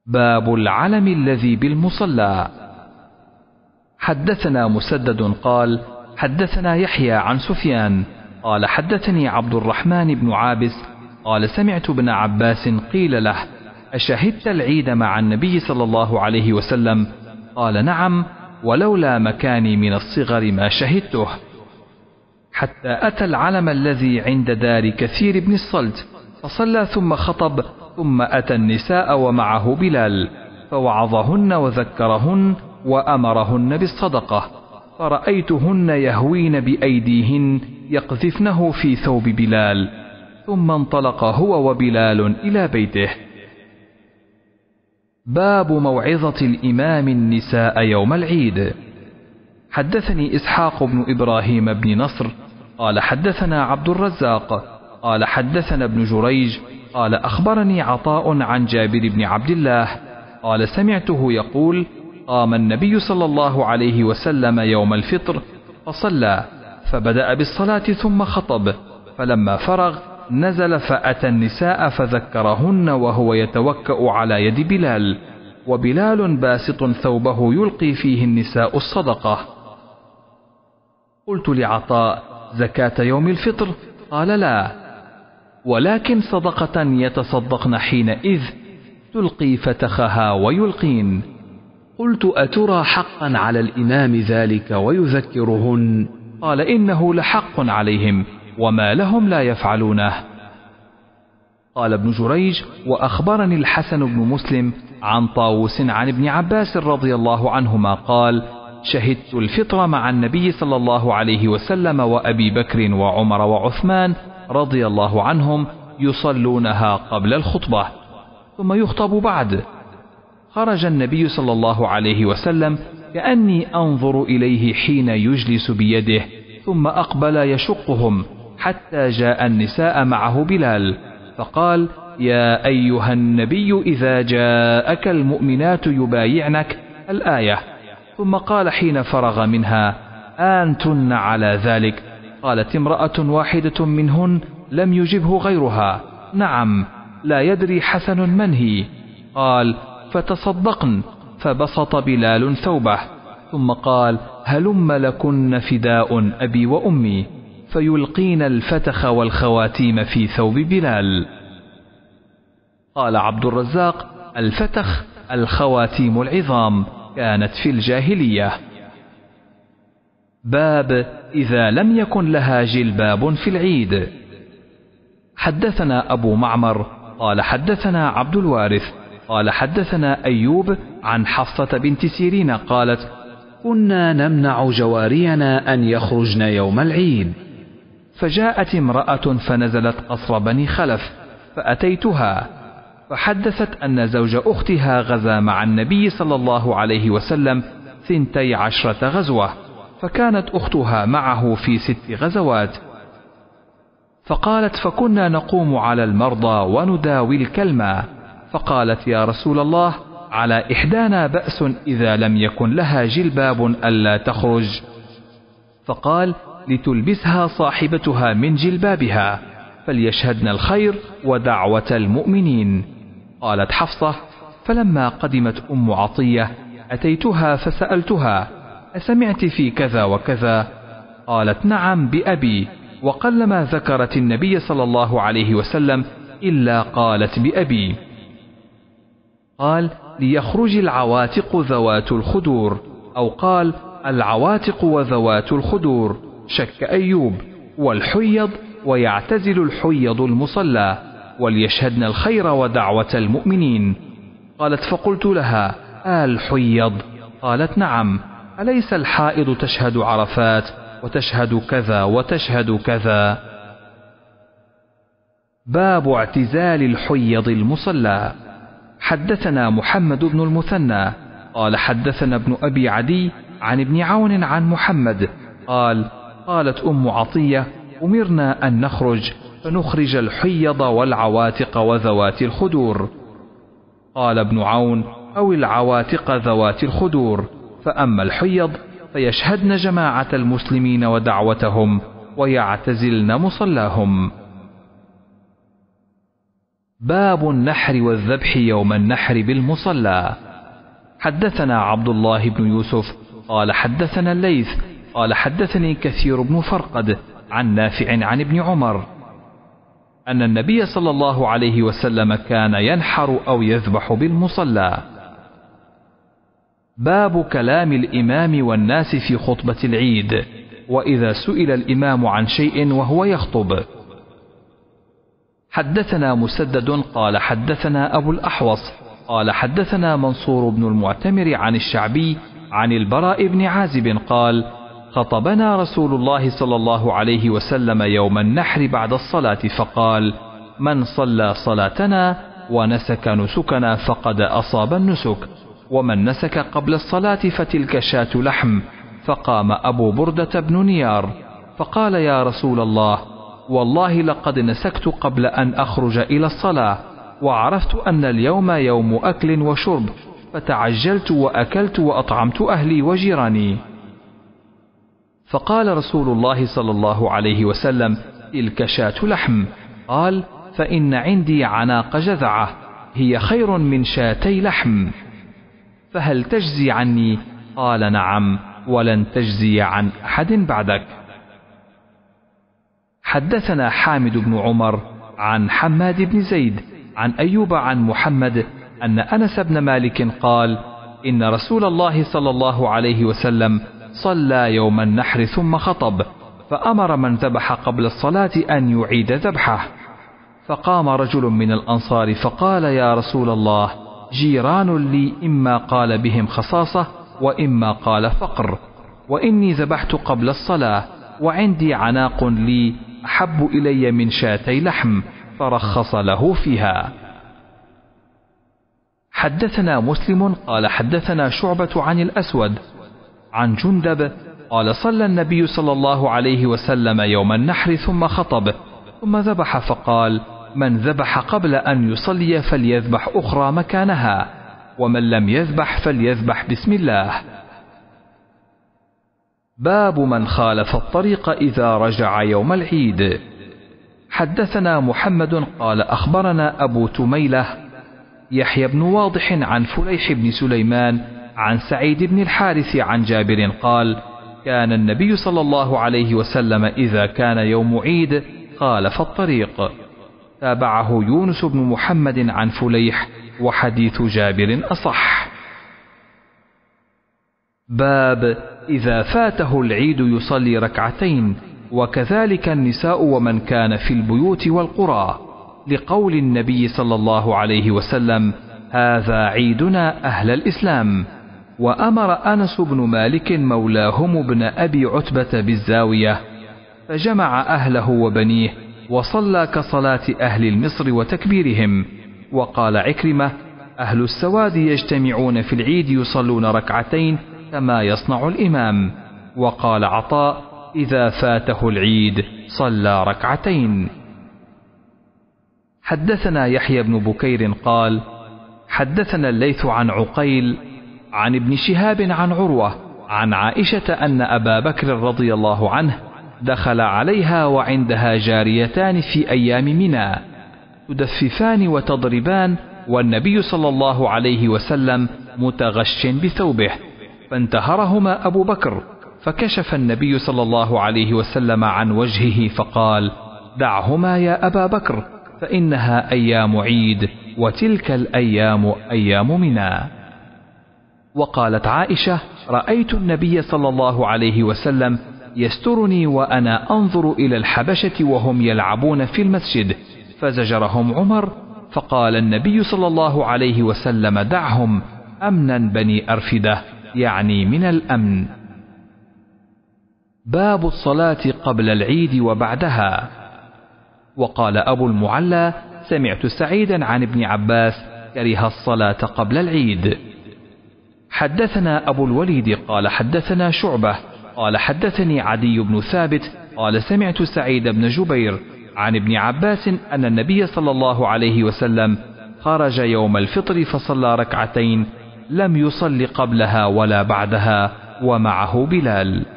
باب العلم الذي بالمصلى. حدثنا مسدد قال حدثنا يحيى عن سفيان قال حدثني عبد الرحمن بن عابس قال سمعت ابن عباس قيل له أشهدت العيد مع النبي صلى الله عليه وسلم؟ قال نعم، ولولا مكاني من الصغر ما شهدته. حتى أتى العلم الذي عند دار كثير بن الصلت فصلى ثم خطب، ثم أتى النساء ومعه بلال فوعظهن وذكرهن وأمرهن بالصدقة، فرأيتهن يهوين بأيديهن يقذفنه في ثوب بلال، ثم انطلق هو وبلال إلى بيته. باب موعظة الإمام النساء يوم العيد. حدثني إسحاق بن إبراهيم بن نصر قال حدثنا عبد الرزاق قال حدثنا ابن جريج قال أخبرني عطاء عن جابر بن عبد الله قال سمعته يقول قام النبي صلى الله عليه وسلم يوم الفطر فصلى، فبدأ بالصلاة ثم خطب، فلما فرغ نزل فأتى النساء فذكرهن وهو يتوكأ على يد بلال، وبلال باسط ثوبه يلقي فيه النساء الصدقة. قلت لعطاء زكاة يوم الفطر؟ قال لا، ولكن صدقة يتصدقن حينئذ تلقي فتخها ويلقين. قلت أترى حقا على الإمام ذلك ويذكرهن؟ قال إنه لحق عليهم، وما لهم لا يفعلونه. قال ابن جريج وأخبرني الحسن بن مسلم عن طاووس عن ابن عباس رضي الله عنهما قال شهدت الفطر مع النبي صلى الله عليه وسلم وأبي بكر وعمر وعثمان رضي الله عنهم يصلونها قبل الخطبة ثم يخطب بعد. خرج النبي صلى الله عليه وسلم كأني أنظر إليه حين يجلس بيده، ثم أقبل يشقهم حتى جاء النساء معه بلال فقال يا أيها النبي إذا جاءك المؤمنات يبايعنك الآية، ثم قال حين فرغ منها أنتن على ذلك؟ قالت امرأة واحدة منهن لم يجبه غيرها نعم، لا يدري حسن من هي. قال فتصدقن، فبسط بلال ثوبه ثم قال هلم لكن فداء أبي وأمي، فيلقين الفتخ والخواتيم في ثوب بلال. قال عبد الرزاق الفتخ الخواتيم العظام كانت في الجاهلية. باب إذا لم يكن لها جلباب في العيد. حدثنا أبو معمر قال حدثنا عبد الوارث قال حدثنا أيوب عن حفصة بنت سيرين قالت كنا نمنع جوارينا أن يخرجن يوم العيد، فجاءت امرأة فنزلت قصر بني خلف فأتيتها فحدثت أن زوج أختها غزا مع النبي صلى الله عليه وسلم 12 غزوة، فكانت أختها معه في 6 غزوات. فقالت فكنا نقوم على المرضى ونداوي الكلمة، فقالت يا رسول الله على إحدانا بأس إذا لم يكن لها جلباب ألا تخرج؟ فقال لتلبسها صاحبتها من جلبابها فليشهدن الخير ودعوة المؤمنين. قالت حفصة فلما قدمت أم عطية أتيتها فسألتها أسمعت في كذا وكذا؟ قالت نعم بأبي، وقلما ذكرت النبي صلى الله عليه وسلم إلا قالت بأبي. قال ليخرج العواتق ذوات الخدور، أو قال العواتق وذوات الخدور، شك أيوب، والحيض ويعتزل الحيض المصلى، وليشهدن الخير ودعوة المؤمنين. قالت فقلت لها الحيض؟ قالت نعم، أليس الحائض تشهد عرفات وتشهد كذا وتشهد كذا؟ باب اعتزال الحيض المصلى. حدثنا محمد بن المثنى قال حدثنا ابن أبي عدي عن ابن عون عن محمد قال قالت أم عطية أمرنا أن نخرج فنخرج الحيض والعواتق وذوات الخدور. قال ابن عون أو العواتق ذوات الخدور، فأما الحيض فيشهدن جماعة المسلمين ودعوتهم ويعتزلن مصلاهم. باب النحر والذبح يوم النحر بالمصلى. حدثنا عبد الله بن يوسف قال حدثنا الليث قال حدثني كثير بن فرقد عن نافع عن ابن عمر أن النبي صلى الله عليه وسلم كان ينحر أو يذبح بالمصلى. باب كلام الإمام والناس في خطبة العيد، وإذا سئل الإمام عن شيء وهو يخطب. حدثنا مسدد قال حدثنا أبو الأحوص قال حدثنا منصور بن المعتمر عن الشعبي عن البراء بن عازب قال خطبنا رسول الله صلى الله عليه وسلم يوم النحر بعد الصلاة فقال من صلى صلاتنا ونسك نسكنا فقد أصاب النسك، ومن نسك قبل الصلاة فتلك شاة لحم. فقام أبو بردة بن نيار فقال يا رسول الله والله لقد نسكت قبل أن أخرج إلى الصلاة، وعرفت أن اليوم يوم أكل وشرب، فتعجلت وأكلت وأطعمت أهلي وجيراني. فقال رسول الله صلى الله عليه وسلم تلك شاة لحم. قال فإن عندي عناق جذعة هي خير من شاتي لحم، فهل تجزي عني؟ قال نعم، ولن تجزي عن أحد بعدك. حدثنا حامد بن عمر عن حماد بن زيد عن أيوب عن محمد أن أنس بن مالك قال إن رسول الله صلى الله عليه وسلم صلى يوم النحر ثم خطب، فأمر من ذبح قبل الصلاة أن يعيد ذبحه. فقام رجل من الأنصار فقال يا رسول الله جيران لي إما قال بهم خصاصة وإما قال فقر، وإني ذبحت قبل الصلاة وعندي عناق لي أحب إلي من شاتي لحم، فرخص له فيها. حدثنا مسلم قال حدثنا شعبة عن الأسود عن جندب قال صلى النبي صلى الله عليه وسلم يوم النحر ثم خطب ثم ذبح، فقال من ذبح قبل أن يصلي فليذبح أخرى مكانها، ومن لم يذبح فليذبح بسم الله. باب من خالف الطريق إذا رجع يوم العيد. حدثنا محمد قال أخبرنا أبو تميلة يحيى بن واضح عن فليح بن سليمان عن سعيد بن الحارث عن جابر قال كان النبي صلى الله عليه وسلم إذا كان يوم عيد خالف الطريق. تابعه يونس بن محمد عن فليح، وحديث جابر أصح. باب إذا فاته العيد يصلي ركعتين، وكذلك النساء ومن كان في البيوت والقرى، لقول النبي صلى الله عليه وسلم هذا عيدنا أهل الإسلام. وأمر أنس بن مالك مولاهم بن أبي عتبة بالزاوية فجمع أهله وبنيه وصلى كصلاة أهل المصر وتكبيرهم. وقال عكرمة أهل السواد يجتمعون في العيد يصلون ركعتين كما يصنع الإمام. وقال عطاء إذا فاته العيد صلى ركعتين. حدثنا يحيى بن بكير قال حدثنا الليث عن عقيل عن ابن شهاب عن عروة عن عائشة أن أبا بكر رضي الله عنه دخل عليها وعندها جاريتان في أيام منى تدففان وتضربان، والنبي صلى الله عليه وسلم متغش بثوبه، فانتهرهما أبو بكر، فكشف النبي صلى الله عليه وسلم عن وجهه فقال دعهما يا أبا بكر فإنها أيام عيد، وتلك الأيام أيام منى. وقالت عائشة رأيت النبي صلى الله عليه وسلم يسترني وأنا أنظر إلى الحبشة وهم يلعبون في المسجد، فزجرهم عمر، فقال النبي صلى الله عليه وسلم دعهم أمنا بني أرفدة، يعني من الأمن. باب الصلاة قبل العيد وبعدها. وقال أبو المعلى سمعت سعيدا عن ابن عباس كره الصلاة قبل العيد. حدثنا أبو الوليد قال حدثنا شعبة قال حدثني عدي بن ثابت قال سمعت سعيد بن جبير عن ابن عباس أن النبي صلى الله عليه وسلم خرج يوم الفطر فصلى ركعتين لم يصل قبلها ولا بعدها، ومعه بلال.